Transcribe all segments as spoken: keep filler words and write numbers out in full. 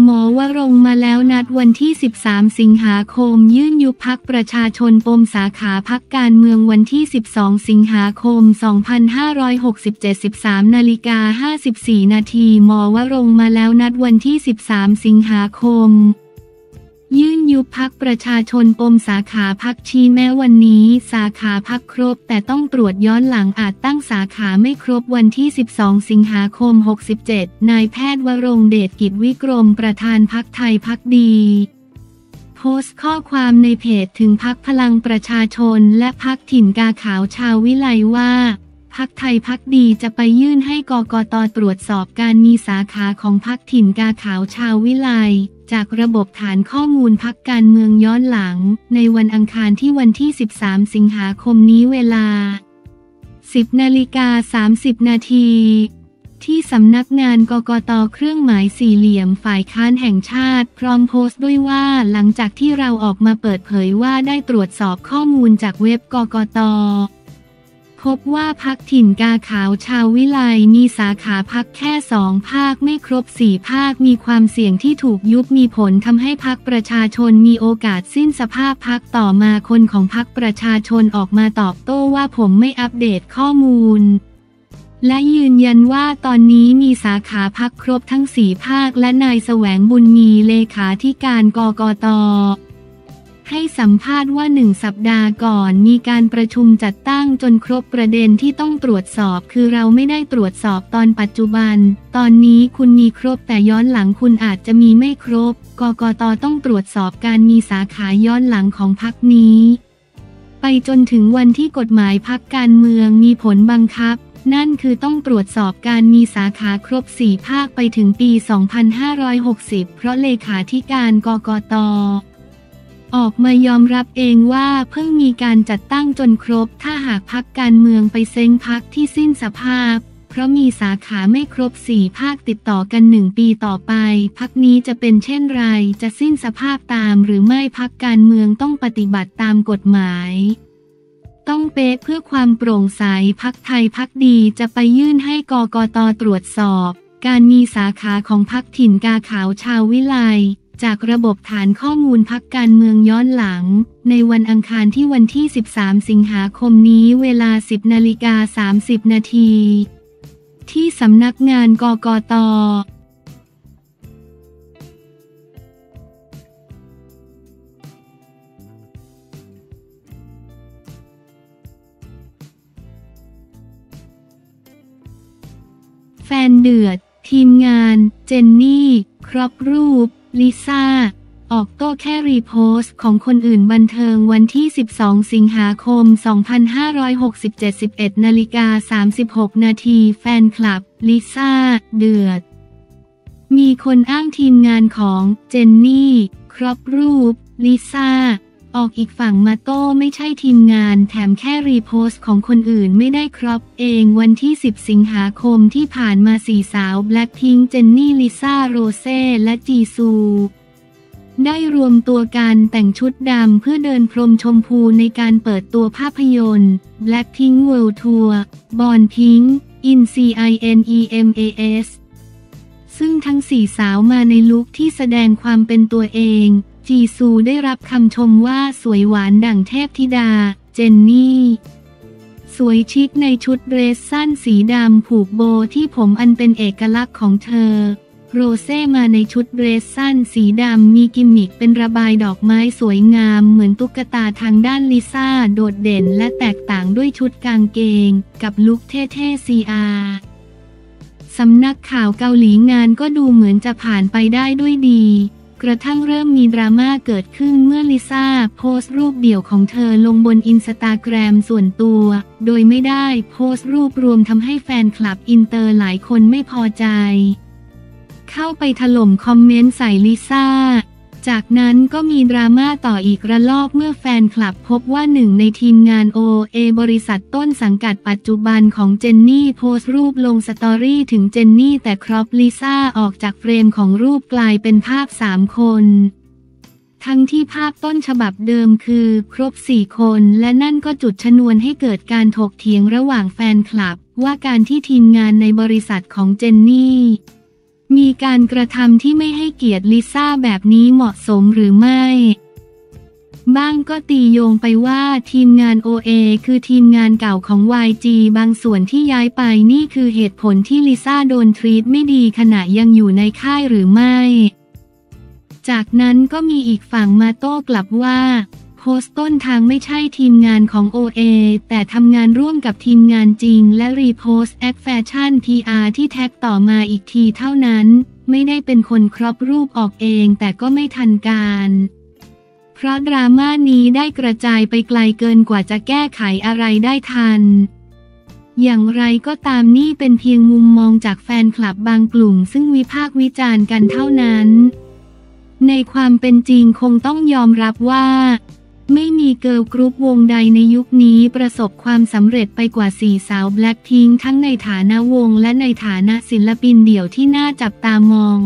มอวรงค์มาแล้วนัดวันที่สิบสามสิงหาคมยื่นยุบพรรคประชาชนปมสาขาพรรคการเมืองวันที่สิบสองสิงหาคมสองพันห้าร้อยหกสิบเจ็ด สิบสามนาฬิกาห้าสิบสี่นาทีมอวรงค์มาแล้วนัดวันที่สิบสามสิงหาคมยื่นยุบพรรคประชาชนปมสาขาพรรคชี้แม้วันนี้สาขาพรรคครบแต่ต้องตรวจย้อนหลังอาจตั้งสาขาไม่ครบวันที่สิบสองสิงหาคมหกสิบเจ็ดนายแพทย์วรงค์เดชกิจวิกรมประธานพรรคไทยพรรคดีโพสต์ข้อความในเพจถึงพรรคพลังประชาชนและพรรคถิ่นกาขาวชาววิไลว่าพรรคไทยพรรคดีจะไปยื่นให้กกต.ตรวจสอบการมีสาขาของพรรคถิ่นกาขาวชาววิไลจากระบบฐานข้อมูลพรรคการเมืองย้อนหลังในวันอังคารที่วันที่สิบสามสิงหาคมนี้เวลา สิบนาฬิกาสามสิบนาทีที่สำนักงานกกต.เครื่องหมายสี่เหลี่ยมฝ่ายค้านแห่งชาติพร้อมโพสต์ด้วยว่าหลังจากที่เราออกมาเปิดเผยว่าได้ตรวจสอบข้อมูลจากเว็บกกต.พบว่าพรรคถิ่นกาขาวชาววิไลมีสาขาพรรคแค่สองภาคไม่ครบสี่ภาคมีความเสี่ยงที่ถูกยุบมีผลทำให้พรรคประชาชนมีโอกาสสิ้นสภาพพรรคต่อมาคนของพรรคประชาชนออกมาตอบโต้ว่าผมไม่อัปเดตข้อมูลและยืนยันว่าตอนนี้มีสาขาพรรคครบทั้งสี่ภาคและนายแสวงบุญมีเลขาธิการกกต.ให้สัมภาษณ์ว่าหนึ่งสัปดาห์ก่อนมีการประชุมจัดตั้งจนครบประเด็นที่ต้องตรวจสอบคือเราไม่ได้ตรวจสอบตอนปัจจุบันตอนนี้คุณมีครบแต่ย้อนหลังคุณอาจจะมีไม่ครบกกต.ต้องตรวจสอบการมีสาขาย้อนหลังของพรรคนี้ไปจนถึงวันที่กฎหมายพรรคการเมืองมีผลบังคับนั่นคือต้องตรวจสอบการมีสาขาครบสี่ภาคไปถึงปีสองพันห้าร้อยหกสิบเพราะเลขาธิการกกต.ออกมายอมรับเองว่าเพิ่งมีการจัดตั้งจนครบถ้าหากพรรคการเมืองไปเซ้งพรรคที่สิ้นสภาพเพราะมีสาขาไม่ครบสี่ภาคติดต่อกันหนึ่งปีต่อไปพรรคนี้จะเป็นเช่นไรจะสิ้นสภาพตามหรือไม่พรรคการเมืองต้องปฏิบัติตามกฎหมายต้องเป๊ะเพื่อความโปร่งใสพรรคไทยพรรคดีจะไปยื่นให้กกต.ตรวจสอบการมีสาขาของพรรคถิ่นกาขาวชาววิไลจากระบบฐานข้อมูลพรรคการเมืองย้อนหลังในวันอังคารที่วันที่สิบสามสิงหาคมนี้เวลา สิบนาฬิกาสามสิบนาทีที่สำนักงานกกต.แฟนเดือดทีมงานเจนนี่ครอบรูปลิซ่าออกโต้แค่รีโพสต์ของคนอื่นบันเทิงวันที่สิบสองสิงหาคมสองพันห้าร้อยหกสิบเจ็ด สิบเอ็ดนาฬิกาสามสิบหกนาทีแฟนคลับลิซ่าเดือดมีคนอ้างทีมงานของเจนนี่ครอบรูปลิซ่าออกอีกฝั่งมาโต้ไม่ใช่ทีมงานแถมแค่รีโพสต์ของคนอื่นไม่ได้ครอบเองวันที่สิบสิงหาคมที่ผ่านมาสี่สาวแบล็คพิงค์เจนนี่ลิซ่าโรเซ่และจีซูได้รวมตัวกันแต่งชุดดำเพื่อเดินพรมชมพูในการเปิดตัวภาพยนตร์ Blackpink World Tour Born Pink in ซี ไอ เอ็น อี เอ็ม เอ เอส ซึ่งทั้งสี่สาวมาในลุคที่แสดงความเป็นตัวเองจีซูได้รับคำชมว่าสวยหวานดั่งเทพธิดาเจนนี่สวยชิคในชุดเดรสสั้นสีดำผูกโบที่ผมอันเป็นเอกลักษณ์ของเธอโรเซ่มาในชุดเดรสสั้นสีดำมีกิมมิคเป็นระบายดอกไม้สวยงามเหมือนตุ๊กตาทางด้านลิซ่าโดดเด่นและแตกต่างด้วยชุดกางเกงกับลุคเท่ๆ ซี อาร์ สำนักข่าวเกาหลีงานก็ดูเหมือนจะผ่านไปได้ด้วยดีกระทั่งเริ่มมีดราม่าเกิดขึ้นเมื่อลิซ่าโพสต์รูปเดี่ยวของเธอลงบนอินสตาแกรมส่วนตัวโดยไม่ได้โพสต์รูปรวมทำให้แฟนคลับอินเตอร์หลายคนไม่พอใจเข้าไปถล่มคอมเมนต์ใส่ลิซ่าจากนั้นก็มีดราม่าต่ออีกระลอกเมื่อแฟนคลับพบว่าหนึ่งในทีมงาน โอ เอ บริษัทต้นสังกัดปัจจุบันของเจนนี่โพสต์รูปลงสตอรี่ถึงเจนนี่แต่ครอปลิซ่าออกจากเฟรมของรูปกลายเป็นภาพสามคนทั้งที่ภาพต้นฉบับเดิมคือครบสี่คนและนั่นก็จุดชนวนให้เกิดการถกเถียงระหว่างแฟนคลับว่าการที่ทีมงานในบริษัทของเจนนี่มีการกระทำที่ไม่ให้เกียรติลิซ่าแบบนี้เหมาะสมหรือไม่บ้างก็ตีโยงไปว่าทีมงาน โอ เอ คือทีมงานเก่าของ วาย จี บางส่วนที่ย้ายไปนี่คือเหตุผลที่ลิซ่าโดนทรีตไม่ดีขณะยังอยู่ในค่ายหรือไม่จากนั้นก็มีอีกฝั่งมาโต้กลับว่าโพสต์ต้นทางไม่ใช่ทีมงานของ โอ เอ แต่ทำงานร่วมกับทีมงานจริงและรีโพสต์แอคแฟชั่น พี อาร์ ที่แท็กต่อมาอีกทีเท่านั้นไม่ได้เป็นคนครอบรูปออกเองแต่ก็ไม่ทันการเพราะดราม่านี้ได้กระจายไปไกลเกินกว่าจะแก้ไขอะไรได้ทันอย่างไรก็ตามนี่เป็นเพียงมุมมองจากแฟนคลับบางกลุ่มซึ่งวิพากษ์วิจารณ์กันเท่านั้นในความเป็นจริงคงต้องยอมรับว่าไม่มีเกิร์ลกรุ๊ปวงใดในยุคนี้ประสบความสำเร็จไปกว่าสี่สาวแบล็คพิงค์ทั้งในฐานะวงและในฐานะศิลปินเดี่ยวที่น่าจับตามอง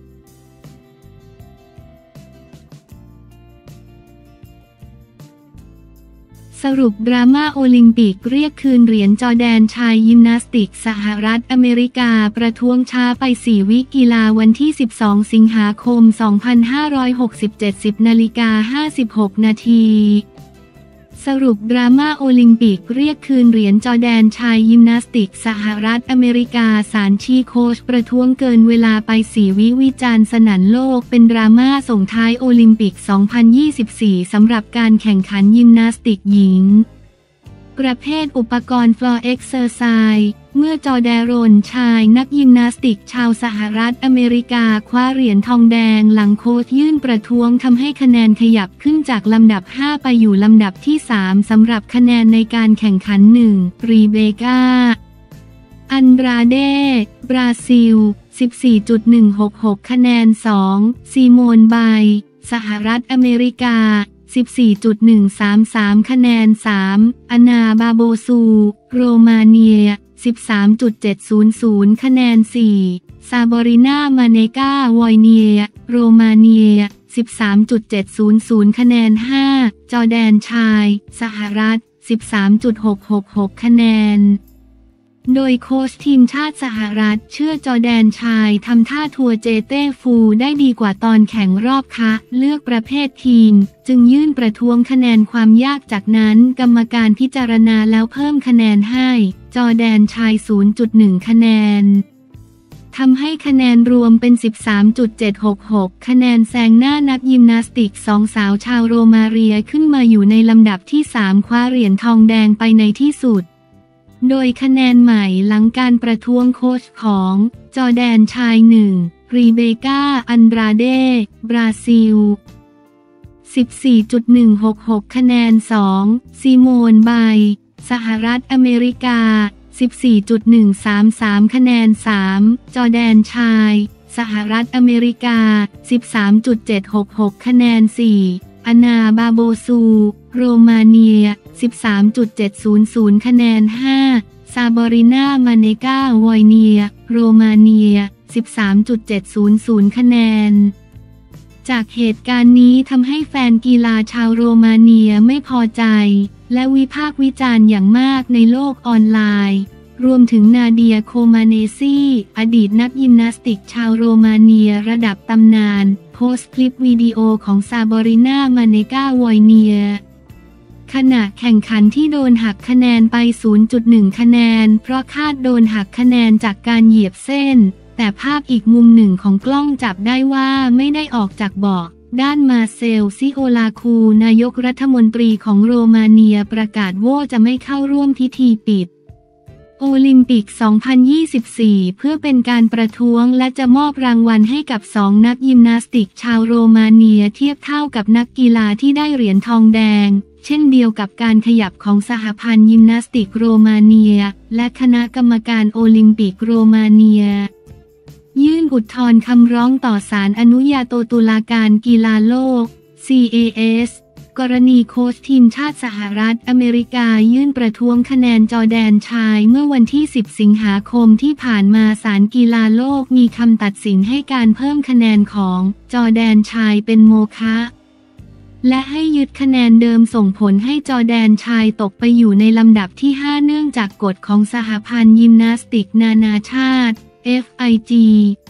สรุปดราม่าโอลิมปิกเรียกคืนเหรียญจอร์แดนชายยิมนาสติกสหรัฐอเมริกาประท้วงช้าไปสี่วิกีฬาวันที่สิบสองสิงหาคมสองพันห้าร้อยหกสิบเจ็ด สิบนาฬิกาห้าสิบหกนาทีสรุปดราม่าโอลิมปิกเรียกคืนเหรียญจอร์แดนชายยิมนาสติกสหรัฐอเมริกาศาลชี้โค้ชประท้วงเกินเวลาไปสี่วิวิจารณ์สนั่นโลกเป็นดราม่าส่งท้ายโอลิมปิก สองพันยี่สิบสี่ สำหรับการแข่งขันยิมนาสติกหญิงประเภทอุปกรณ์ฟลอร์เอ็กเซอร์ไซส์เมื่อจอร์แดนโรนชายนักยิมนาสติกชาวสหรัฐอเมริกาคว้าเหรียญทองแดงหลังโค้ชยื่นประท้วงทำให้คะแนนขยับขึ้นจากลำดับห้าไปอยู่ลำดับที่สามสำหรับคะแนนในการแข่งขันหนึ่งรีเบคาอันดราเดบราซิล สิบสี่จุดหนึ่งหกหก คะแนนสองซีโมนไบสหรัฐอเมริกาสิบสี่จุดหนึ่งสามสาม คะแนนสามอานาบาโบซูโรมาเนีย สิบสามจุดเจ็ดศูนย์ศูนย์ คะแนนสี่ซาบอรินามาเนกาวอยเนียโรมาเนีย สิบสามจุดเจ็ดศูนย์ศูนย์ คะแนนห้าจอร์แดนชายสหรัฐ สิบสามจุดหกหกหก คะแนนโดยโค้ชทีมชาติสหรัฐเชื่อจอร์แดนชายทำท่าทัวร์เจเต้ฟูได้ดีกว่าตอนแข่งรอบคะเลือกประเภททีมจึงยื่นประท้วงคะแนนความยากจากนั้นกรรมการพิจารณาแล้วเพิ่มคะแนนให้จอร์แดนชาย ศูนย์จุดหนึ่ง คะแนนทำให้คะแนนรวมเป็น สิบสามจุดเจ็ดหกหก คะแนนแซงหน้านักยิมนาสติกสองสาวชาวโรมาเรียขึ้นมาอยู่ในลำดับที่สามคว้าเหรียญทองแดงไปในที่สุดโดยคะแนนใหม่หลังการประท้วงโค้ชของจอร์แดนชายหนึ่งรีเบคาอันดราเดบราซิล สิบสี่จุดหนึ่งหกหก คะแนนสองซีโมนไบสหรัฐอเมริกา สิบสี่จุดหนึ่งสามสาม คะแนนสามจอร์แดนชายสหรัฐอเมริกา สิบสามจุดเจ็ดหกหก คะแนนสี่อานาบาโบซูโรมาเนีย สิบสามจุดเจ็ดศูนย์ศูนย์ คะแนนห้าซาบอรินามาเนกาวอยเนียโรมาเนีย สิบสามจุดเจ็ดศูนย์ศูนย์ คะแนนจากเหตุการณ์นี้ทำให้แฟนกีฬาชาวโรมาเนียไม่พอใจและวิพากษ์วิจารณ์อย่างมากในโลกออนไลน์รวมถึงนาเดียโคมาเนซีอดีตนักยิมนาสติกชาวโรมาเนียระดับตำนานโพสต์คลิปวิดีโอของซาบอรินามาเนกาวอยเนียขณะแข่งขันที่โดนหักคะแนนไป ศูนย์จุดหนึ่ง คะแนนเพราะคาดโดนหักคะแนนจากการเหยียบเส้นแต่ภาพอีกมุมหนึ่งของกล้องจับได้ว่าไม่ได้ออกจากเบาะด้านมาเซลซิโอลาคูนายกรัฐมนตรีของโรมาเนียประกาศว่าจะไม่เข้าร่วมพิธีปิดโอลิมปิก สองพันยี่สิบสี่ เพื่อเป็นการประท้วงและจะมอบรางวัลให้กับสองนักยิมนาสติกชาวโรมาเนียเทียบเท่ากับนักกีฬาที่ได้เหรียญทองแดงเช่นเดียวกับการขยับของสหพันธ์ยิมนาสติกโรมาเนียและคณะกรรมการโอลิมปิกโรมาเนียยื่นอุทธรณ์คำร้องต่อศาลอนุญาโตตุลาการกีฬาโลก ซี เอ เอส กรณีโค้ชทีมชาติสหรัฐอเมริกายื่นประท้วงคะแนนจอร์แดนชายเมื่อวันที่สิบสิงหาคมที่ผ่านมาศาลกีฬาโลกมีคำตัดสินให้การเพิ่มคะแนนของจอร์แดนชายเป็นโมฆะและให้ยึดคะแนนเดิมส่งผลให้จอร์แดนชายตกไปอยู่ในลำดับที่ห้าเนื่องจากกฎของสหพันธ์ยิมนาสติกนานาชาติ เอฟ ไอ จี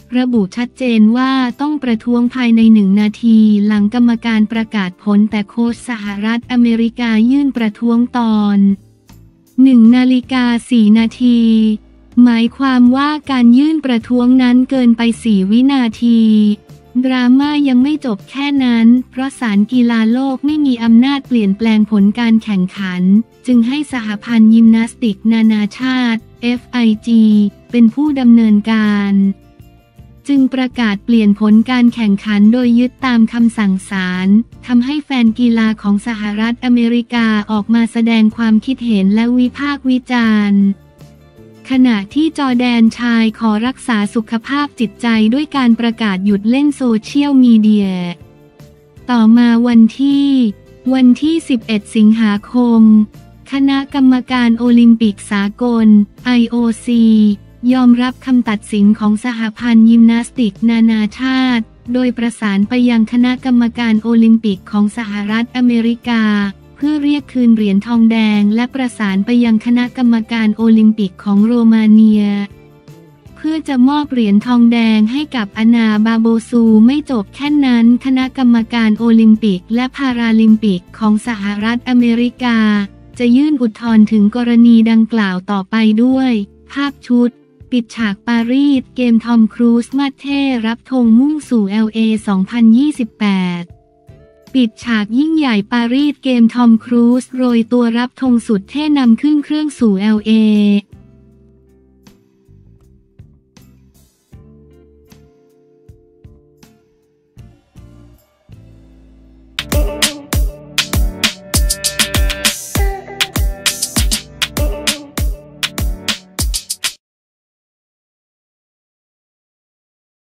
ระบุชัดเจนว่าต้องประท้วงภายในหนึ่งนาทีหลังกรรมการประกาศผลแต่โค้ชสหรัฐอเมริกายื่นประท้วงตอนหนึ่งนาฬิกาสี่นาทีหมายความว่าการยื่นประท้วงนั้นเกินไปสี่วินาทีดราม่ายังไม่จบแค่นั้นเพราะศาลกีฬาโลกไม่มีอำนาจเปลี่ยนแปลงผลการแข่งขันจึงให้สหพันธ์ยิมนาสติกนานาชาติ เอฟ ไอ จี เป็นผู้ดำเนินการจึงประกาศเปลี่ยนผลการแข่งขันโดยยึดตามคำสั่งศาลทำให้แฟนกีฬาของสหรัฐอเมริกาออกมาแสดงความคิดเห็นและวิพากษ์วิจารณ์ขณะที่จอร์แดนชายขอรักษาสุขภาพจิตใจด้วยการประกาศหยุดเล่นโซเชียลมีเดียต่อมาวันที่วันที่สิบเอ็ดสิงหาคมคณะกรรมการโอลิมปิกสากล ไอ โอ ซี ยอมรับคำตัดสินของสหพันธ์ยิมนาสติกนานาชาติโดยประสานไปยังคณะกรรมการโอลิมปิกของสหรัฐอเมริกาเพื่อเรียกคืนเหรียญทองแดงและประสานไปยังคณะกรรมการโอลิมปิกของโรมาเนียเพื่อจะมอบเหรียญทองแดงให้กับอานาบาโบซูไม่จบแค่นั้นคณะกรรมการโอลิมปิกและพาราลิมปิกของสหรัฐอเมริกาจะยื่นอุทธรณ์ถึงกรณีดังกล่าวต่อไปด้วยภาพชุดปิดฉากปารีสเกมทอมครูซมาเท่รับธงมุ่งสู่ แอล เอ สองพันยี่สิบแปดปิดฉากยิ่งใหญ่ปารีสเกมทอมครูซโรยตัวรับธงสุดเท่นำขึ้นเครื่องสู่ แอล เอ